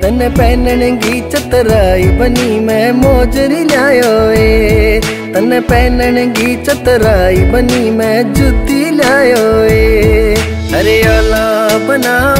तन्ने पहनगी चतराई बनी मैं मोजरी लायो ए। तन्ने पहनगी चतराई बनी मैं जुती लायो ए। अरे ओला बना